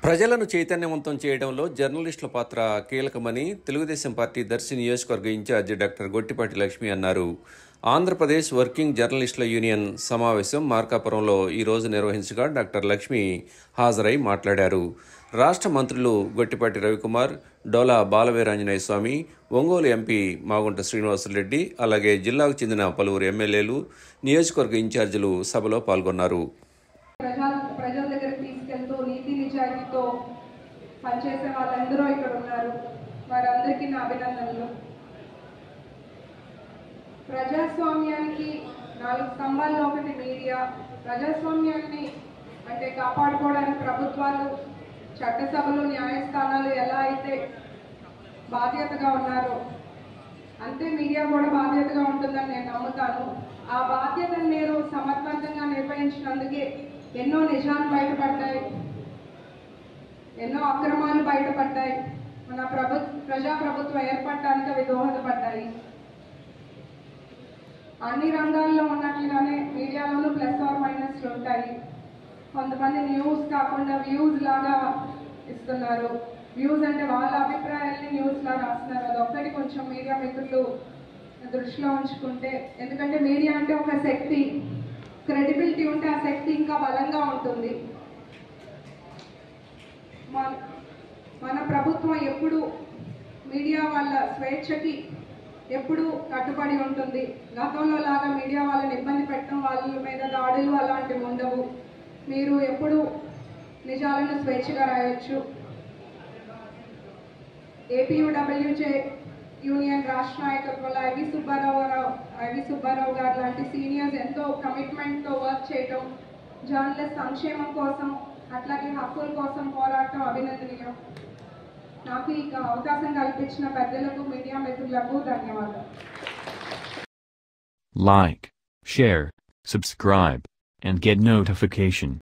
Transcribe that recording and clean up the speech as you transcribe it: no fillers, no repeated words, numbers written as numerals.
ప్రజలను చైతన్యవంతం చేయడంలో జర్నలిస్టుల పాత్ర కీలకమని తెలుగుదేశం పార్టీ దర్శి నియోజకవర్గ ఇన్ఛార్జి డాక్టర్ గొట్టిపాటి లక్ష్మి అన్నారు. ఆంధ్రప్రదేశ్ వర్కింగ్ జర్నలిస్టుల యూనియన్ సమావేశం మార్కాపురంలో ఈరోజు నిర్వహించగా డాక్టర్ లక్ష్మి హాజరై మాట్లాడారు. రాష్ట్ర మంత్రులు గొట్టిపాటి రవికుమార్, డోలా బాలవీరాంజనేయ స్వామి, ఒంగోలు ఎంపీ మాగుంట శ్రీనివాసులరెడ్డి, అలాగే జిల్లాకు చెందిన పలువురు ఎమ్మెల్యేలు, నియోజకవర్గ ఇన్ఛార్జీలు సభలో పాల్గొన్నారు. ప్రజల దగ్గరికి తీసుకెళ్తూ నీతి నిజాయితీతో పనిచేసే వాళ్ళందరూ ఇక్కడ ఉన్నారు. వారందరికీ నా అభినందనలు. ప్రజాస్వామ్యానికి 4 స్తంభాల్లో ఒకటి మీడియా. ప్రజాస్వామ్యాన్ని అంటే కాపాడుకోవడానికి ప్రభుత్వాలు, చట్టసభలు, న్యాయస్థానాలు ఎలా అయితే బాధ్యతగా ఉన్నారో అంతే మీడియా కూడా బాధ్యతగా ఉంటుందని నేను నమ్ముతాను. ఆ బాధ్యతను మీరు సమర్థవంతంగా నిర్వహించినందుకే ఎన్నో నిజాలు బయటపడ్డాయి, ఎన్నో అక్రమాలు బయటపడ్డాయి. మన ప్రజాప్రభుత్వం ఏర్పడటానికి అవి దోహదపడ్డాయి. అన్ని రంగాల్లో ఉన్నట్లుగానే మీడియాలోనూ ప్లస్ ఆర్ మైనస్లు ఉంటాయి. కొంతమంది న్యూస్ కాకుండా వ్యూస్ లాగా ఇస్తున్నారు. వ్యూస్ అంటే వాళ్ళ అభిప్రాయాల్ని న్యూస్ లా రాస్తున్నారు. అదొక్కటి కొంచెం మీడియా మిత్రులు దృష్టిలో ఉంచుకుంటే, ఎందుకంటే మీడియా అంటే ఒక శక్తి, క్రెడిబిలిటీ ఉంటే ఆ శక్తి ఇంకా బలంగా ఉంటుంది. మన ప్రభుత్వం ఎప్పుడు మీడియా వాళ్ళ స్వేచ్ఛకి ఎప్పుడు కట్టుబడి ఉంటుంది. గతంలో లాగా మీడియా వాళ్ళని ఇబ్బంది పెట్టడం, వాళ్ళ మీద దాడులు అలాంటివి ఉండవు. మీరు ఎప్పుడు నిజాలను స్వేచ్ఛగా రాయొచ్చు. ఏపీయూడబ్ల్యూజే యూనియన్ రాష్ట్ర నాయకత్వంలో ఐవి సుబ్బారావు గారు లాంటి సీనియర్స్ ఎంతో కమిట్మెంట్తో వర్క్ చేయటం, జర్నలిస్ట్ సంక్షేమం కోసం అట్లాగే హక్కుల కోసం పోరాటం అభినందనీయం. నాకు ఈ అవకాశం కల్పించిన పెద్దలకు, మీడియా మిత్రులకు ధన్యవాదాలు. Like, share, subscribe, and get notification.